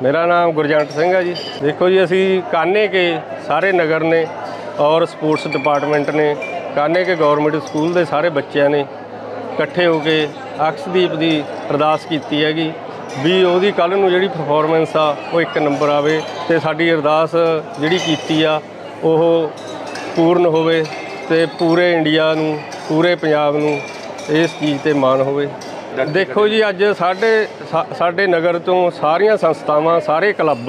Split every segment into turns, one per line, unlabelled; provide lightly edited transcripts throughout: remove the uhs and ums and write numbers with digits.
मेरा नाम गुरजंट सिंह है जी। देखो जी, असी काने के सारे नगर ने और स्पोर्ट्स डिपार्टमेंट ने काने के गौरमेंट स्कूल के सारे बच्चों ने इकट्ठे होके अक्षदीप की अरदास की हैगी भी ਉਹਦੀ ਕੱਲ੍ਹ ਨੂੰ ਜਿਹੜੀ परफॉर्मेंस ਆ ਉਹ 1 नंबर ਆਵੇ ਤੇ ਸਾਡੀ ਅਰਦਾਸ ਜਿਹੜੀ ਕੀਤੀ ਆ ਉਹ ਪੂਰਨ ਹੋਵੇ ਤੇ ਪੂਰੇ ਇੰਡੀਆ ਨੂੰ ਪੂਰੇ ਪੰਜਾਬ ਨੂੰ ਇਸ ਚੀਜ਼ ਤੇ ਮਾਣ ਹੋਵੇ। देखो जी, अज साढ़े नगर तो सारिया संस्थावां सारे क्लब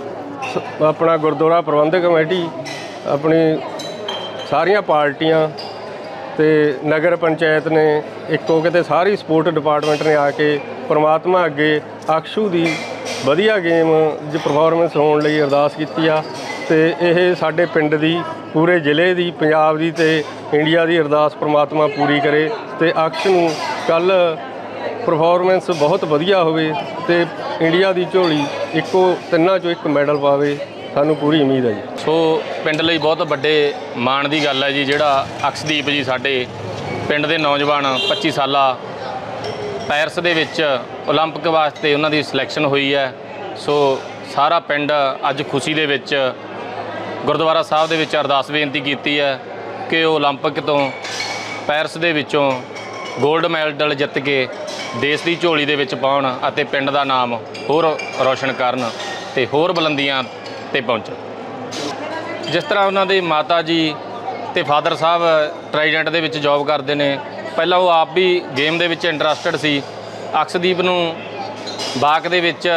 अपना गुरुद्वारा प्रबंधक कमेटी अपनी सारिया पार्टियां ते नगर पंचायत ने एक होके ते सारी स्पोर्ट डिपार्टमेंट ने आके परमात्मा अगे अक्षू की वधिया गेम ज परफॉर्मेंस होने लई अरदास कीती आ ते इह साडे पिंड दी पूरे जिले की पंजाब की ते इंडिया की अरदास परमात्मा पूरी करे ते अक्ष नूं कल परफॉर्मेंस बहुत वधिया होवे ते इंडिया की झोली इक्को तिन्नां चों एक मैडल पावे, सानूं पूरी उम्मीद है जी।
सो पिंड लई बहुत वड्डे माण दी गल है जी, जिहड़ा अक्षदीप जी साडे पिंड दे नौजवान 25 साला पैरिस दे विच ओलंपिक वास्ते उन्हां दी सिलैक्शन हुई है। सो सारा पिंड अज खुशी दे विच गुरुद्वारा साहब दे विच अरदास बेनती कीती है कि ओलंपिक तो पैरिस दे विचों गोल्ड मैडल जित के देश की झोली दे विच पाउण अते पिंड दा नाम होर रोशन करन ते होर बुलंदियां ते पहुंचण। जिस तरह उन्हां दे माता जी ते फादर साहब ट्राइडेंट दे विच जॉब करते हैं, पहला वो आप भी गेम दे विच इंटरस्टड सी। अक्षदीप नूं बाक दे विच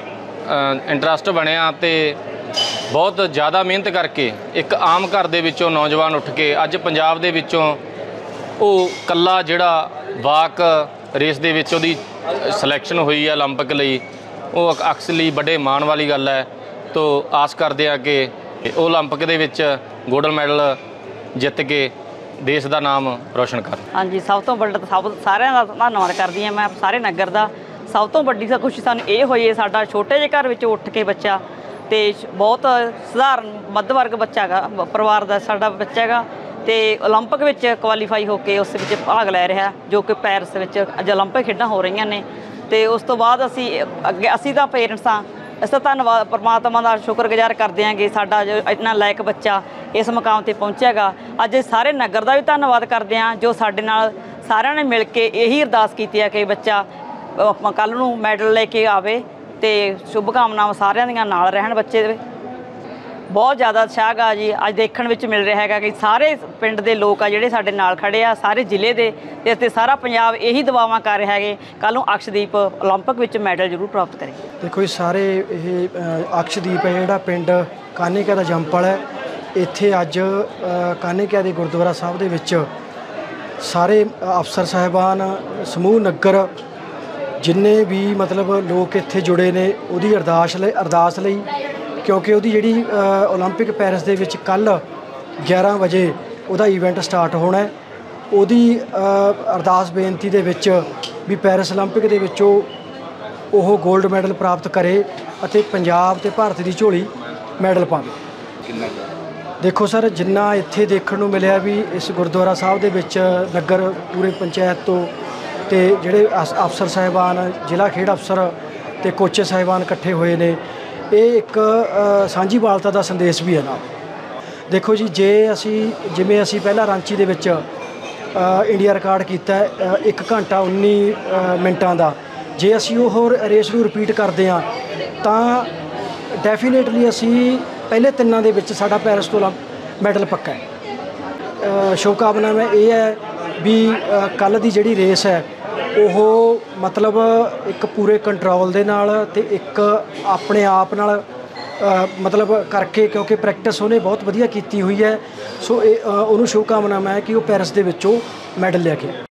इंटरस्ट बनिया ते बहुत ज़्यादा मेहनत करके एक आम घर दे विचों नौजवान उठ के अज पंजाब दे विचों वो कल्ला जिहड़ा वाक रेस दे विच उहदी सिलैक्शन हुई है ओलंपिक लई, वो अक्स लई बड़े माण वाली गल है। तो आस करते हैं कि ओलंपिक दे विच गोल्ड मैडल जित के देश का नाम रोशन कर।
हाँ जी, सब तो बड़ा सब सारिਆਂ ਦਾ ਧੰਨਵਾਦ करदी ਹਾਂ मैं सारे नगर का। सब तो वड्डी खुशी सानूं ਇਹ ਹੋਈ है साडा छोटे ਜਿਹੇ ਘਰ ਵਿੱਚ ਉੱਠ के बच्चा ਤੇ बहुत सधारण मध्य वर्ग बच्चा गा परिवार का साडा बच्चा गा ਤੇ ओलंपिक ਵਿੱਚ ਕੁਆਲੀਫਾਈ ਹੋ ਕੇ ਉਸ ਵਿੱਚ ਭਾਗ ਲੈ ਰਿਹਾ ਜੋ ਕਿ ਪੈਰਿਸ ਵਿੱਚ ਅੱਜ ओलंपिक ਖੇਡਾਂ ਹੋ ਰਹੀਆਂ ਨੇ। ਤੇ ਉਸ ਤੋਂ ਬਾਅਦ ਅਸੀਂ ਤਾਂ ਪੇਰੈਂਟਸ ਹਾਂ, ਅਸੀਂ ਤਾਂ ਧੰਨਵਾਦ ਪਰਮਾਤਮਾ ਦਾ ਸ਼ੁਕਰਗੁਜ਼ਾਰ ਕਰਦੇ ਹਾਂ ਕਿ ਸਾਡਾ ਜੋ ਇੰਨਾ ਲਾਇਕ ਬੱਚਾ ਇਸ ਮੁਕਾਮ ਤੇ ਪਹੁੰਚਿਆਗਾ। ਅੱਜ ਸਾਰੇ ਨਗਰ ਦਾ ਵੀ ਧੰਨਵਾਦ ਕਰਦੇ ਹਾਂ ਜੋ ਸਾਡੇ ਨਾਲ ਸਾਰਿਆਂ ਨੇ ਮਿਲ ਕੇ ਇਹੀ ਅਰਦਾਸ ਕੀਤੀ ਹੈ ਕਿ ਬੱਚਾ ਕੱਲ੍ਹ ਨੂੰ ਮੈਡਲ ਲੈ ਕੇ ਆਵੇ ਤੇ ਸ਼ੁਭਕਾਮਨਾਵਾਂ ਸਾਰਿਆਂ ਦੀਆਂ ਨਾਲ ਰਹਿਣ ਬੱਚੇ ਦੇ। बहुत ज़्यादा उत्साह गा जी अज देखने में मिल रहा है कि सारे पिंड के लोग आ जिहड़े साडे नाल खड़े आ सारे जिले के ते सारा पंजाब यही दुआवां कर रहा है कि कल नूं अक्षदीप ओलंपिक में मैडल जरूर प्राप्त करे।
देखो ये सारे अक्षदीप है जिहड़ा पिंड कानेका दा जंपल है, इत्थे अज कानेका दे गुरुद्वारा साहब दे विच सारे अफसर साहिबान समूह नगर जिन्ने भी मतलब लोग इत्थे जुड़े ने उहदी अरदास लई क्योंकि वो जी ओलंपिक पैरिस के कल 11 बजे वह ईवेंट स्टार्ट होना है। वो अरदास बेनती दे विच भी पैरिस ओलंपिक दे विचों वो गोल्ड मैडल प्राप्त करे अते पंजाब ते भारत की झोली मैडल पावे। देखो सर, जिन्ना इत्थे देखण नूं मिलिया भी इस गुरुद्वारा साहब दे विच नगर पूरे पंचायत तो ते जिहड़े अफसर साहिबान जिला खेड अफसर ते कोचे साहिबान इकट्ठे होए ने, ये एक सांझीवालता का संदेश भी है ना। देखो जी, जे असी जिमें असी पहला रांची दे विच इंडिया रिकॉर्ड किया 1 घंटा 19 मिनटां का, जे असी वो रेस नूं रिपीट करते हैं तो डेफिनेटली असी पहले 3 दे विच साडा पैरिस तो मैडल पक्का है। शुभकामना में ये है भी कल दी जिहड़ी रेस है वो मतलब एक पूरे कंट्रोल दे नाल ते एक अपने आप नाल मतलब करके, क्योंकि प्रैक्टिस उन्हें बहुत वधिया कीती हुई है। सो उन्होंने शुभकामना है कि वो पैरिस दे विचों मैडल लैके